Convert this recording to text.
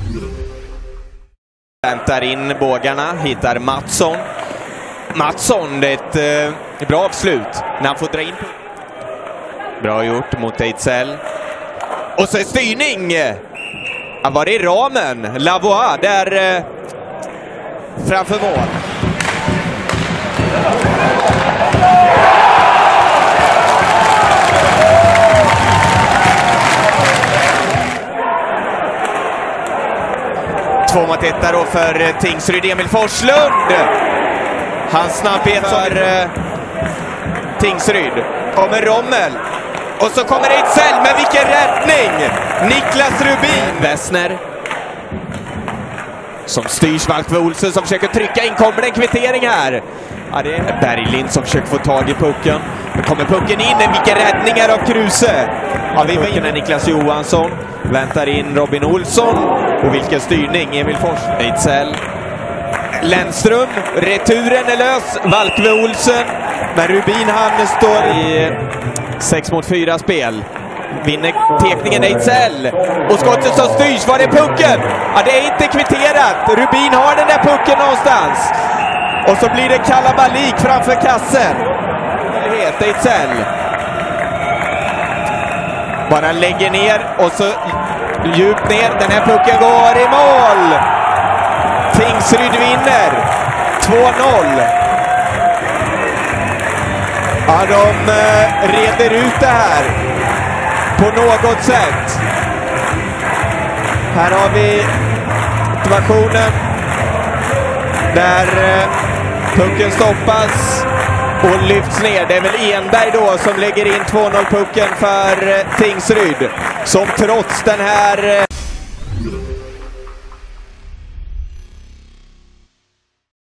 Väntar in bågarna, hittar Mattsson. Mattsson, det är ett bra avslut när han får dra in. Bra gjort mot Ejdsell. Och så är styrning! Han var i ramen. Lavois där framför mål. Två mot ett då för Tingsryd. Emil Forslund. Hans snabbhet för Tingsryd. Kommer Rommel. Och så kommer Ejdsell, men vilken räddning! Niklas Rubin. Wessner. Som styrs Valkve Olsen som försöker trycka in. Kommer det en kvittering här? Ja, det är Berglind som försöker få tag i pucken. Nu kommer pucken in. Vilken räddning är av Kruse. Ja, vi var inne Niklas Johansson. Väntar in Robin Olsson. Och vilken styrning. Emil Fors. Ejdsell. Lennström. Returen är lös. Valkve Olsen. Men Rubin han står i 6 mot 4 spel. Vinner tekningen Ejdsell. Och skottet som styrs. Var är pucken? Ja, det är inte kvitterat. Rubin har den där pucken någonstans. Och så blir det kalabalik framför kassen. Ejdsell. Bara lägger ner och så djupt ner. Den här pucken går i mål. Tingsryd vinner. 2-0. Ja, de reder ut det här på något sätt. Här har vi situationen där pucken stoppas och lyfts ner. Det är väl Enberg då som lägger in 2-0 pucken för Tingsryd. Som trots den här